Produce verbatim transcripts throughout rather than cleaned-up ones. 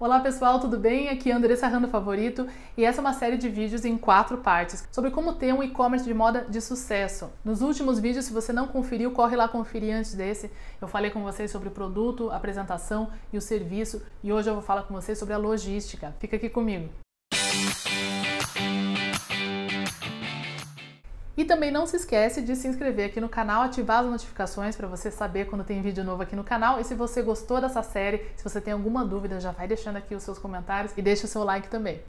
Olá pessoal, tudo bem? Aqui é Andressa Rando Favorito e essa é uma série de vídeos em quatro partes sobre como ter um e-commerce de moda de sucesso. Nos últimos vídeos, se você não conferiu, corre lá conferir antes desse. Eu falei com vocês sobre o produto, a apresentação e o serviço e hoje eu vou falar com vocês sobre a logística. Fica aqui comigo. E também não se esquece de se inscrever aqui no canal, ativar as notificações para você saber quando tem vídeo novo aqui no canal. E se você gostou dessa série, se você tem alguma dúvida, já vai deixando aqui os seus comentários e deixa o seu like também.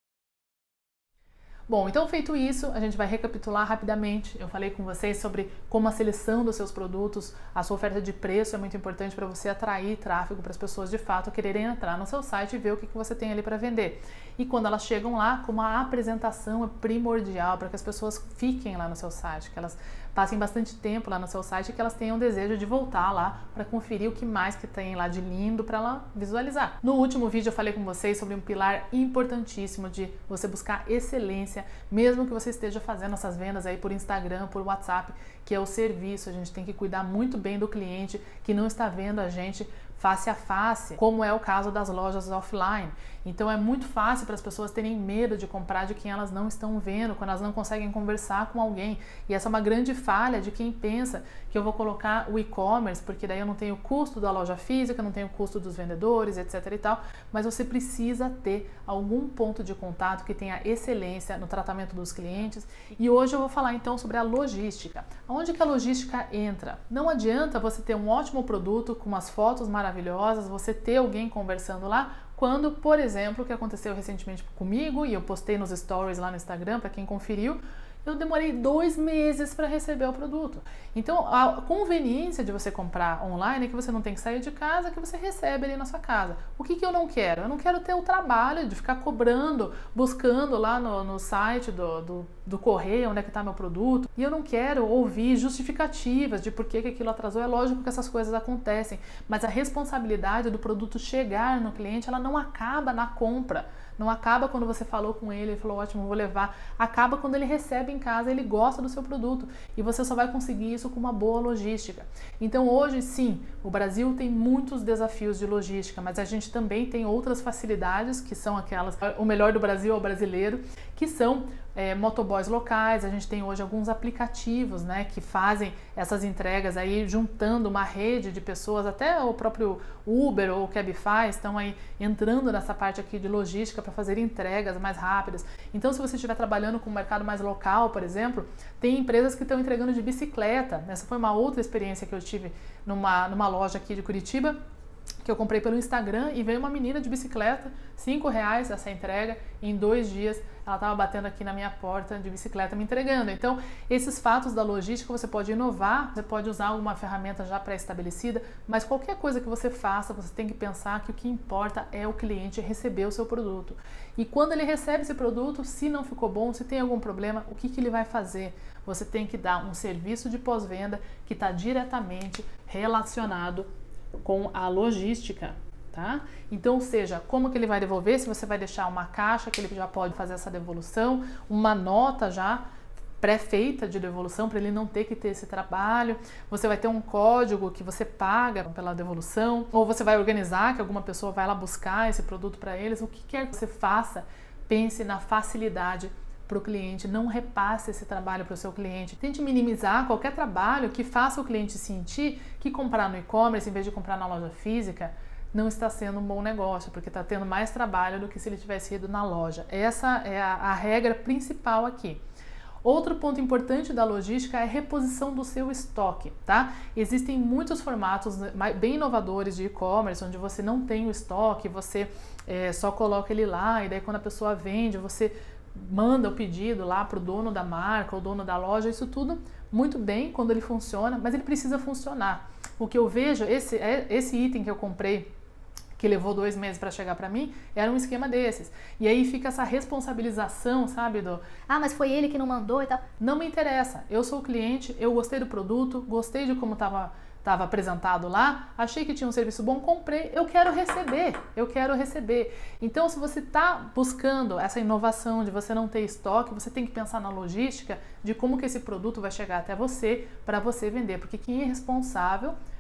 Bom, então feito isso, a gente vai recapitular rapidamente. Eu falei com vocês sobre como a seleção dos seus produtos, a sua oferta de preço é muito importante para você atrair tráfego para as pessoas de fato quererem entrar no seu site e ver o que você tem ali para vender. E quando elas chegam lá, como a apresentação é primordial para que as pessoas fiquem lá no seu site, que elas passem bastante tempo lá no seu site e que elas tenham desejo de voltar lá para conferir o que mais que tem lá de lindo para ela visualizar. No último vídeo eu falei com vocês sobre um pilar importantíssimo de você buscar excelência, mesmo que você esteja fazendo essas vendas aí por Instagram, por WhatsApp, que é o serviço. A gente tem que cuidar muito bem do cliente que não está vendo a gente face a face, como é o caso das lojas offline. Então é muito fácil para as pessoas terem medo de comprar de quem elas não estão vendo, quando elas não conseguem conversar com alguém. E essa é uma grande falha de quem pensa que eu vou colocar o e-commerce, porque daí eu não tenho o custo da loja física, não tenho o custo dos vendedores, etc e tal, mas você precisa ter algum ponto de contato que tenha excelência no tratamento dos clientes. E hoje eu vou falar então sobre a logística. Onde que a logística entra? Não adianta você ter um ótimo produto com umas fotos maravilhosas, você ter alguém conversando lá, quando, por exemplo, o que aconteceu recentemente comigo, e eu postei nos stories lá no Instagram, para quem conferiu, eu demorei dois meses para receber o produto. Então, a conveniência de você comprar online é que você não tem que sair de casa, que você recebe ali na sua casa. O que que eu não quero? Eu não quero ter o trabalho de ficar cobrando, buscando lá no, no site do, do, do correio onde é que está meu produto. E eu não quero ouvir justificativas de por que que aquilo atrasou. É lógico que essas coisas acontecem, mas a responsabilidade do produto chegar no cliente, ela não acaba na compra. Não acaba quando você falou com ele, ele falou, ótimo, vou levar. Acaba quando ele recebe em casa, ele gosta do seu produto. E você só vai conseguir isso com uma boa logística. Então hoje, sim, o Brasil tem muitos desafios de logística, mas a gente também tem outras facilidades, que são aquelas, o melhor do Brasil é o brasileiro, que são é, motoboys locais. A gente tem hoje alguns aplicativos, né, que fazem essas entregas aí, juntando uma rede de pessoas, até o próprio Uber ou o Cabify estão aí entrando nessa parte aqui de logística para fazer entregas mais rápidas. Então, se você estiver trabalhando com um mercado mais local, por exemplo, tem empresas que estão entregando de bicicleta. Essa foi uma outra experiência que eu tive numa, numa loja aqui de Curitiba, que eu comprei pelo Instagram, e veio uma menina de bicicleta, cinco reais essa entrega, em dois dias ela estava batendo aqui na minha porta de bicicleta me entregando. Então, esses fatos da logística você pode inovar, você pode usar alguma ferramenta já pré-estabelecida, mas qualquer coisa que você faça, você tem que pensar que o que importa é o cliente receber o seu produto. E quando ele recebe esse produto, se não ficou bom, se tem algum problema, o que que ele vai fazer? Você tem que dar um serviço de pós-venda que está diretamente relacionado com a logística, tá? Então, seja, como que ele vai devolver, se você vai deixar uma caixa que ele já pode fazer essa devolução, uma nota já pré-feita de devolução para ele não ter que ter esse trabalho, você vai ter um código que você paga pela devolução, ou você vai organizar que alguma pessoa vai lá buscar esse produto para eles. O que quer que você faça, pense na facilidade para o cliente, não repasse esse trabalho para o seu cliente. Tente minimizar qualquer trabalho que faça o cliente sentir que comprar no e-commerce em vez de comprar na loja física não está sendo um bom negócio, porque está tendo mais trabalho do que se ele tivesse ido na loja. Essa é a, a regra principal aqui. Outro ponto importante da logística é a reposição do seu estoque, tá? Existem muitos formatos bem inovadores de e-commerce, onde você não tem o estoque, você é, só coloca ele lá, e daí quando a pessoa vende, você manda o pedido lá para o dono da marca, o dono da loja. Isso tudo muito bem quando ele funciona, mas ele precisa funcionar. O que eu vejo, esse, esse item que eu comprei, que levou dois meses para chegar para mim, era um esquema desses. E aí fica essa responsabilização, sabe, do ah, mas foi ele que não mandou e tal. Não me interessa, eu sou o cliente, eu gostei do produto, gostei de como estava estava apresentado lá, achei que tinha um serviço bom, comprei, eu quero receber, eu quero receber. Então, se você está buscando essa inovação de você não ter estoque, você tem que pensar na logística de como que esse produto vai chegar até você para você vender, porque quem é responsável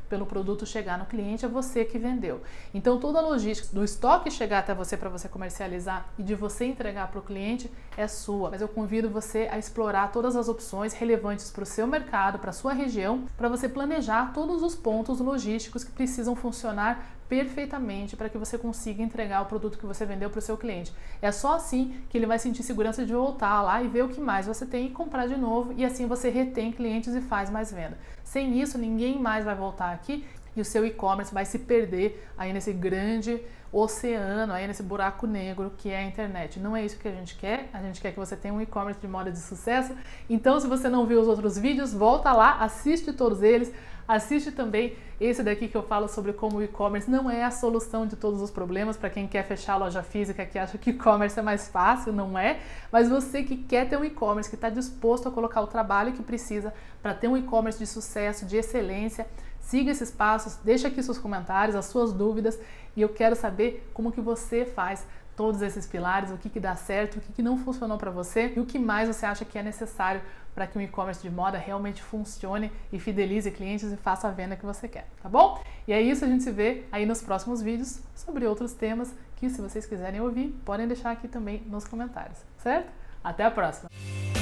pelo produto chegar no cliente, é você que vendeu. Então toda a logística do estoque chegar até você para você comercializar e de você entregar para o cliente é sua. Mas eu convido você a explorar todas as opções relevantes para o seu mercado, para a sua região, para você planejar todos os pontos logísticos que precisam funcionar perfeitamente para que você consiga entregar o produto que você vendeu para o seu cliente. É só assim que ele vai sentir segurança de voltar lá e ver o que mais você tem e comprar de novo, e assim você retém clientes e faz mais venda. Sem isso, ninguém mais vai voltar aqui e o seu e-commerce vai se perder aí nesse grande oceano, aí nesse buraco negro que é a internet. Não é isso que a gente quer, a gente quer que você tenha um e-commerce de moda de sucesso. Então, se você não viu os outros vídeos, volta lá, assiste todos eles, assiste também esse daqui que eu falo sobre como o e-commerce não é a solução de todos os problemas, para quem quer fechar a loja física, que acha que e-commerce é mais fácil, não é, mas você que quer ter um e-commerce, que está disposto a colocar o trabalho que precisa para ter um e-commerce de sucesso, de excelência, siga esses passos, deixa aqui seus comentários, as suas dúvidas, e eu quero saber como que você faz todos esses pilares, o que que dá certo, o que que não funcionou para você e o que mais você acha que é necessário para que um e-commerce de moda realmente funcione e fidelize clientes e faça a venda que você quer, tá bom? E é isso, a gente se vê aí nos próximos vídeos sobre outros temas que, se vocês quiserem ouvir, podem deixar aqui também nos comentários, certo? Até a próxima!